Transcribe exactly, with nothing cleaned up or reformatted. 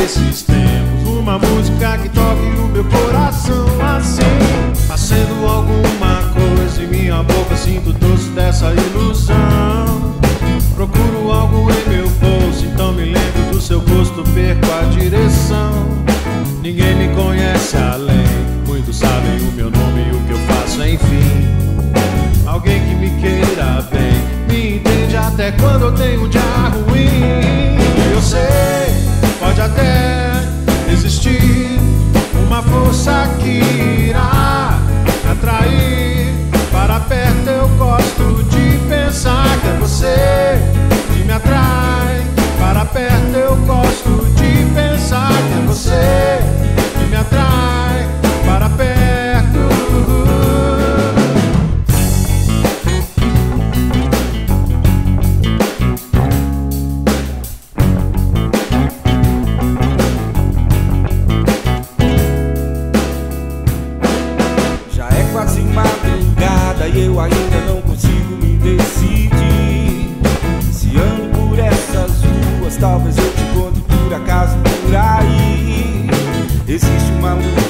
desses tempos, uma música que toque o meu coração assim. Acendo alguma coisa em minha boca, sinto o doce dessa ilusão. Procuro algo em meu bolso, então me lembro do seu gosto, perco a direção. Ninguém me conhece além, muitos sabem o meu nome e o que eu faço, enfim. Alguém que me queira bem, me entende até quando eu tenho um dia ruim. Eu sei, pode até existir uma força que irá me atrair para perto. Eu gosto de pensar que é você que me atrai para perto. Eu gosto de pensar que é você que me atrai para perto. Quase madrugada e eu ainda não consigo me decidir. Se ando por essas ruas, talvez eu te encontre por acaso por aí. Existe uma luz